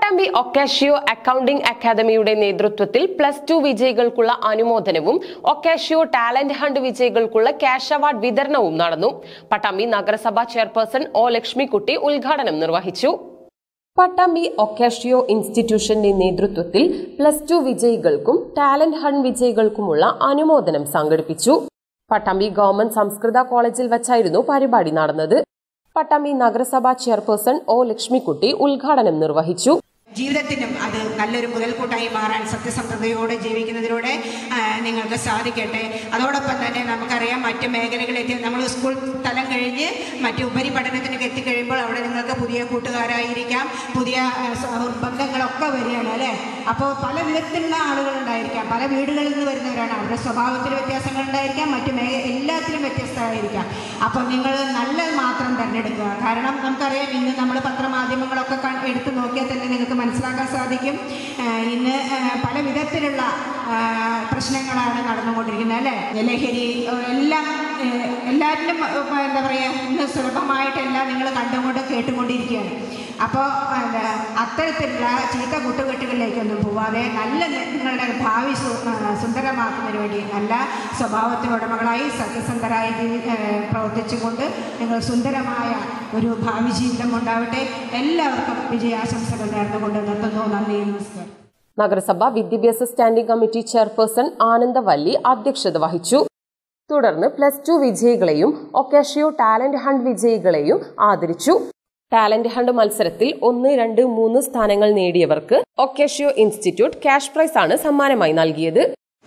Pattambi ഒക്കാഷ്യോ accounting അക്കാദമിയുടെ നേതൃത്വത്തിൽ +2 വിജയികൾക്കുള്ള അനുമോദനവും ഒക്കാഷ്യോ ടാലന്റ് ഹണ്ട് വിജയികൾക്കുള്ള ക്യാഷ് അവാർഡ് വിതരണവും നടന്നു. പട്ടാമ്പി നഗരസഭാ ചെയർപേഴ്സൺ ഒ ലക്ഷ്മിക്കുട്ടി ഉദ്ഘാടനം നിർവഹിച്ചു. പട്ടാമ്പി ഒക്കാഷ്യോ ഇൻസ്റ്റിറ്റ്യൂഷന്റെ നേതൃത്വത്തിൽ +2 വിജയികൾക്കും ടാലന്റ് ഹണ്ട് വിജയികൾക്കുമുള്ള അനുമോദനം സംഘടിപ്പിച്ചു. പട്ടാമ്പി ഗവൺമെന്റ് സംസ്കൃത കോളേജിൽ വച്ചായിരുന്നു പരിപാടി നടന്നത്. പട്ടാമ്പി നഗരസഭാ ചെയർപേഴ്സൺ ഒ ലക്ഷ്മിക്കുട്ടി ഉദ്ഘാടനം നിർവഹിച്ചു. ജീവിതത്തിനും അത് നല്ലൊരു മുതൽക്കൂട്ടായി മാറാൻ സത്യസന്ധതയോടെ ജീവിക്കുന്നതിലൂടെ നിങ്ങൾക്ക് സാധിക്കട്ടെ. അതോടൊപ്പം തന്നെ നമുക്കറിയാം മറ്റ് മേഖലകളിലെത്തി നമ്മൾ സ്കൂൾ തലം കഴിഞ്ഞ് മറ്റ് ഉപരിപഠനത്തിനൊക്കെ എത്തിക്കഴിയുമ്പോൾ അവിടെ നിങ്ങൾക്ക് പുതിയ കൂട്ടുകാരായിരിക്കാം, പുതിയ ബന്ധങ്ങളൊക്കെ വരികയാണ് അല്ലേ. അപ്പോൾ പല വിധത്തിലുള്ള ആളുകളുണ്ടായിരിക്കാം, പല വീടുകളിൽ നിന്ന് വരുന്നവരാണ്, അവരുടെ സ്വഭാവത്തിൽ വ്യത്യാസങ്ങൾ ഉണ്ടായിരിക്കാം, മറ്റ് എല്ലാത്തിലും വ്യത്യസ്തമായിരിക്കാം. അപ്പോൾ നിങ്ങൾ നല്ലത് മാത്രം തിരഞ്ഞെടുക്കുക. കാരണം നമുക്കറിയാം ഇന്ന് നമ്മൾ പത്രമാധ്യമങ്ങളൊക്കെ എടുത്തു നോക്കിയാൽ തന്നെ നിങ്ങൾക്ക് മനസ്സിലാക്കാൻ സാധിക്കും ഇന്ന് പല വിധത്തിലുള്ള പ്രശ്നങ്ങളാണ് നടന്നുകൊണ്ടിരിക്കുന്നത് അല്ലേ. ലഹരി എല്ലാം എല്ലാറ്റിലും എന്താ പറയുക, ഇന്ന് സുലഭമായിട്ടെല്ലാം നിങ്ങൾ കണ്ടുകൊണ്ട് കേട്ടുകൊണ്ടിരിക്കുകയാണ്. അപ്പോൾ അത്തരത്തിലുള്ള ചീത്ത കൂട്ടുകെട്ടുകളിലേക്കൊന്നും പോവാതെ നല്ല നിങ്ങളുടെ ഭാവി സുന്ദരമാക്കുന്നതിന് വേണ്ടി നല്ല സ്വഭാവത്തിനുടമകളായി സത്യസന്ധരായി പ്രവർത്തിച്ചുകൊണ്ട് നിങ്ങൾ സുന്ദരമായ ഒരു ഭാവി ജീവിതം ഉണ്ടാവട്ടെ. എല്ലാവർക്കും വിജയാശംസകൾ നേർന്നുകൊണ്ട് നിർത്തുന്നു. നന്ദി, നമസ്കാരം. നഗരസഭ വിദ്യാഭ്യാസ സ്റ്റാൻഡിംഗ് കമ്മിറ്റി ചെയർപേഴ്സൺ ആനന്ദവല്ലി അധ്യക്ഷത വഹിച്ചു. തുടർന്ന് +2 വിജയികളെയും ഒക്കാഷ്യോ ടാലന്റ് ഹണ്ട് വിജയികളെയും ആദരിച്ചു. ടാലന്റ് ഹണ്ട് മത്സരത്തിൽ 1, 2, 3 സ്ഥാനങ്ങൾ നേടിയവർക്ക് ഒക്കാഷ്യോ ഇൻസ്റ്റിറ്റ്യൂട്ട് ക്യാഷ് പ്രൈസ് ആണ് സമ്മാനമായി നൽകിയത്.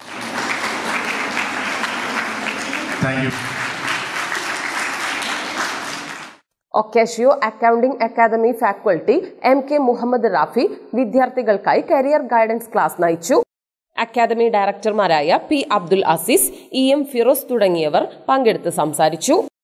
ഒക്കാഷ്യോ accounting academy faculty MK Muhammad Rafi വിദ്യാർത്ഥികൾക്കായി കരിയർ ഗൈഡൻസ് ക്ലാസ് നയിച്ചു. അക്കാദമി ഡയറക്ടർമാരായ P. അബ്ദുൽ അസീസ്, EM ഫിറോസ് തുടങ്ങിയവർ പങ്കെടുത്ത് സംസാരിച്ചു.